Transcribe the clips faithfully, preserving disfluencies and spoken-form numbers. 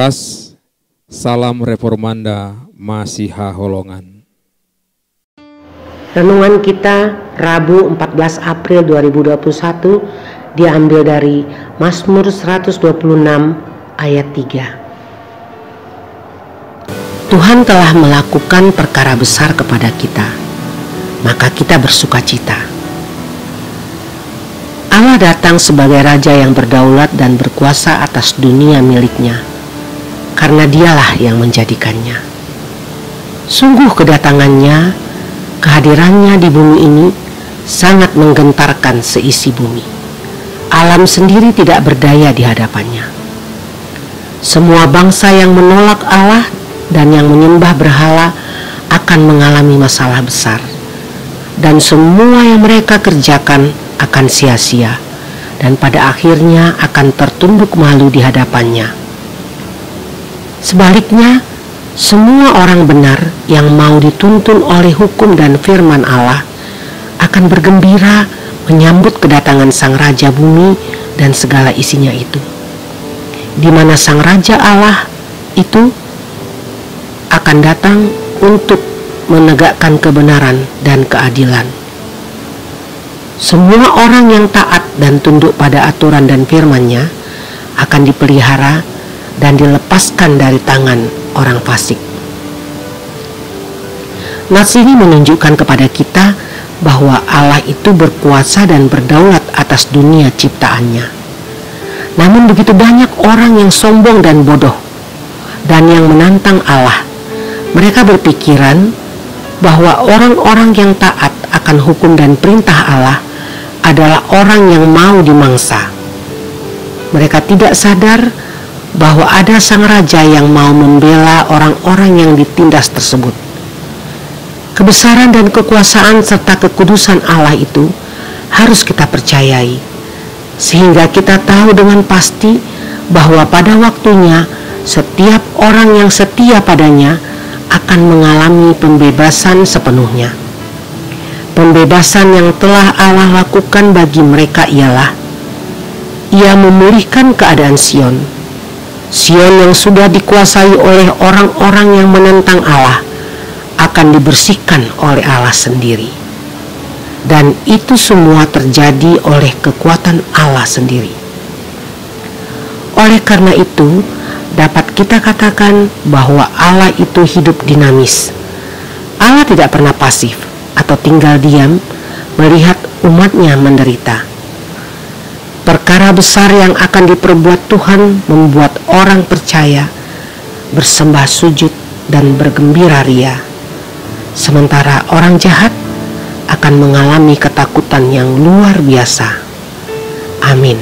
Saras, salam Reformanda Masiha Holongan. Renungan kita Rabu empat belas April dua ribu dua puluh satu diambil dari Mazmur seratus dua puluh enam ayat tiga. Tuhan telah melakukan perkara besar kepada kita, maka kita bersukacita. Allah datang sebagai Raja yang berdaulat dan berkuasa atas dunia miliknya, karena Dialah yang menjadikannya. Sungguh kedatangannya, kehadirannya di bumi ini sangat menggentarkan seisi bumi. Alam sendiri tidak berdaya di hadapannya. Semua bangsa yang menolak Allah dan yang menyembah berhala akan mengalami masalah besar, dan semua yang mereka kerjakan akan sia-sia, dan pada akhirnya akan tertunduk malu di hadapannya. Sebaliknya, semua orang benar yang mau dituntun oleh hukum dan firman Allah akan bergembira menyambut kedatangan Sang Raja bumi dan segala isinya itu, di mana Sang Raja Allah itu akan datang untuk menegakkan kebenaran dan keadilan. Semua orang yang taat dan tunduk pada aturan dan firman-Nya akan dipelihara dan dilepaskan dari tangan orang fasik. Nas ini menunjukkan kepada kita bahwa Allah itu berkuasa dan berdaulat atas dunia ciptaannya. Namun begitu banyak orang yang sombong dan bodoh dan yang menantang Allah. Mereka berpikiran bahwa orang-orang yang taat akan hukum dan perintah Allah adalah orang yang mau dimangsa. Mereka tidak sadar bahwa ada Sang Raja yang mau membela orang-orang yang ditindas tersebut. Kebesaran dan kekuasaan serta kekudusan Allah itu harus kita percayai, sehingga kita tahu dengan pasti bahwa pada waktunya setiap orang yang setia padanya akan mengalami pembebasan sepenuhnya. Pembebasan yang telah Allah lakukan bagi mereka ialah Ia memulihkan keadaan Sion. Sion yang sudah dikuasai oleh orang-orang yang menentang Allah akan dibersihkan oleh Allah sendiri. Dan itu semua terjadi oleh kekuatan Allah sendiri. Oleh karena itu, dapat kita katakan bahwa Allah itu hidup dinamis. Allah tidak pernah pasif atau tinggal diam melihat umatnya menderita. Perkara besar yang akan diperbuat Tuhan membuat orang percaya bersembah sujud dan bergembira ria, sementara orang jahat akan mengalami ketakutan yang luar biasa. Amin.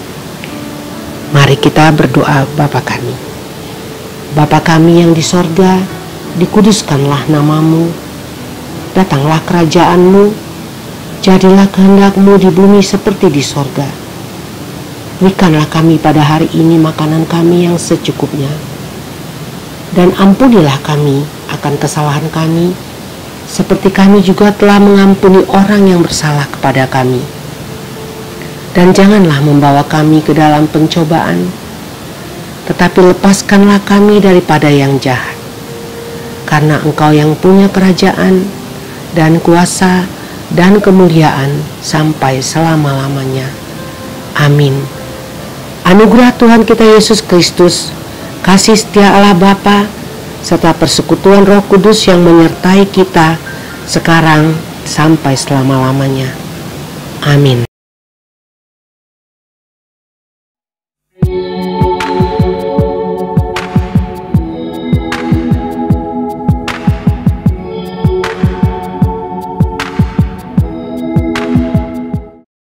Mari kita berdoa. Bapa kami, Bapa kami yang di sorga, dikuduskanlah namamu, datanglah kerajaan-Mu, jadilah kehendak-Mu di bumi seperti di sorga. Berikanlah kami pada hari ini makanan kami yang secukupnya, dan ampunilah kami akan kesalahan kami, seperti kami juga telah mengampuni orang yang bersalah kepada kami. Dan janganlah membawa kami ke dalam pencobaan, tetapi lepaskanlah kami daripada yang jahat. Karena Engkau yang punya kerajaan dan kuasa dan kemuliaan sampai selama-lamanya. Amin. Anugerah Tuhan kita Yesus Kristus, kasih setia Allah Bapa, serta persekutuan Roh Kudus yang menyertai kita sekarang sampai selama-lamanya. Amin.